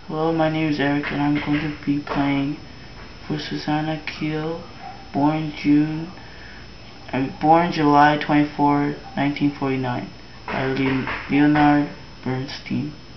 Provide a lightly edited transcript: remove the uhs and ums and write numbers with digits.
Hello, my name is Eric, and I'm going to be playing for Susanna Keel, born July 24, 1949, by Leonard Bernstein.